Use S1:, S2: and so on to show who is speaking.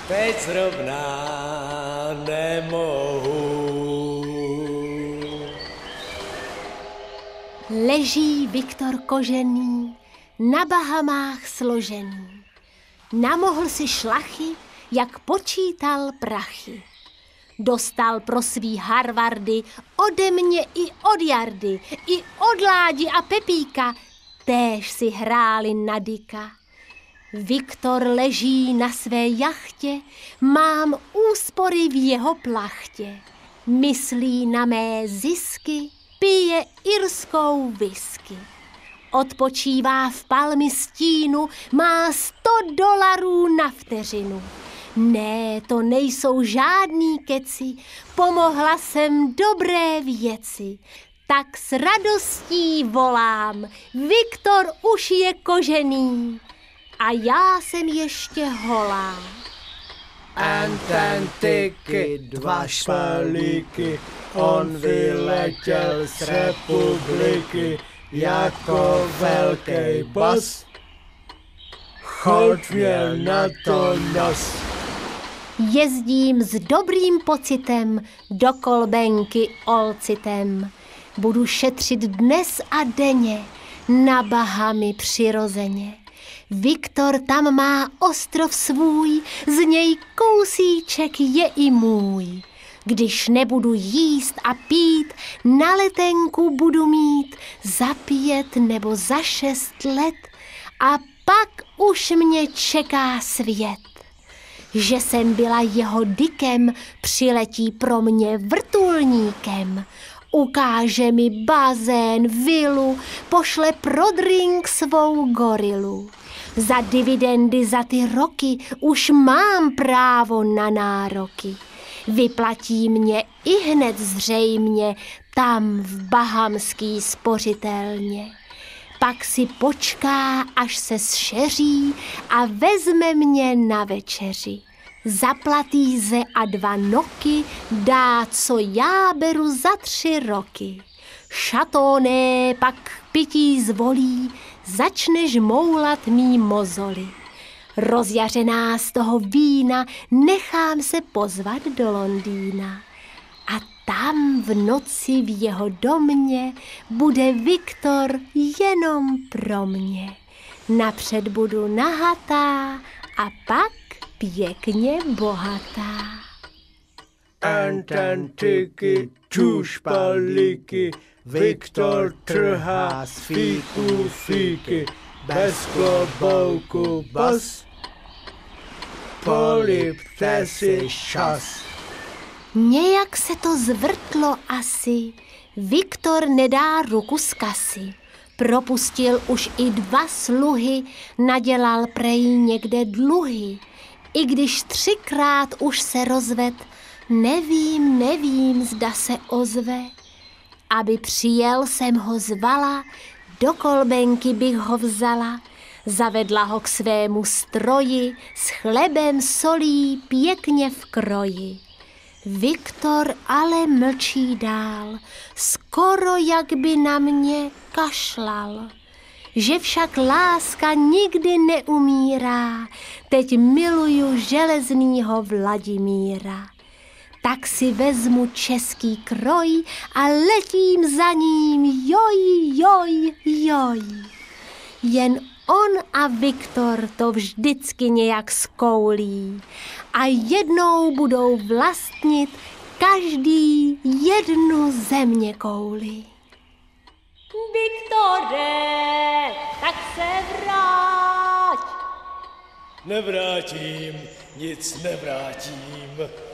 S1: teď zrovna nemohu.
S2: Leží Viktor kožený, na Bahamách složený. Namohl si šlachy, jak počítal prachy. Dostal pro svý Harvardy ode mě i od Jardy, i od Ládi a Pepíka, též si hráli na Dika. Viktor leží na své jachtě, mám úspory v jeho plachtě. Myslí na mé zisky, pije irskou whisky. Odpočívá v palmy stínu, má $100 na vteřinu. Ne, to nejsou žádný keci, pomohla jsem dobré věci. Tak s radostí volám, Viktor už je kožený a já jsem ještě holá.
S1: Ten tyky, 2 špalíky, on vyletěl z republiky jako velký boss. Holt měl na to nos.
S2: Jezdím s dobrým pocitem do Kolbenky olcitem. Budu šetřit dnes a denně, na Bahamy přirozeně. Viktor tam má ostrov svůj, z něj kousíček je i můj. Když nebudu jíst a pít, na letenku budu mít za 5 nebo za 6 let a pak už mě čeká svět. Že jsem byla jeho Dikem, přiletí pro mě vrtulníkem. Ukáže mi bazén, vilu, pošle pro drink svou gorilu. Za dividendy za ty roky už mám právo na nároky. Vyplatí mě i hned zřejmě tam v bahamský spořitelně. Pak si počká, až se zšeří a vezme mě na večeři. Zaplatýze a 2 noky dá, co já beru za 3 roky. Šatóné pak pití zvolí, začneš moulat mý mozoly. Rozjařená z toho vína nechám se pozvat do Londýna. A tam v noci v jeho domě bude Viktor jenom pro mě. Napřed budu nahatá a pak pěkně bohatá.
S1: Ten tyky, 2 špalíky, Viktor trhá z fíku fíky, bez klobouku boss, polipte si šas.
S2: Nějak se to zvrtlo asi, Viktor nedá ruku z kasy. Propustil už i 2 sluhy, nadělal prej někde dluhy. I když 3krát už se rozved, nevím, zda se ozve. Aby přijel, jsem ho zvala, do Kolbenky bych ho vzala. Zavedla ho k svému stroji, s chlebem solí pěkně v kroji. Viktor ale mlčí dál, skoro jak by na mě kašlal. Že však láska nikdy neumírá, teď miluju železnýho Vladimíra. Tak si vezmu český kroj a letím za ním, joj. Jen on a Viktor to vždycky nějak zkoulí a jednou budou vlastnit každý jednu zeměkouli. Viktore, tak se vrať.
S1: Nevrátím, nic nevrátím.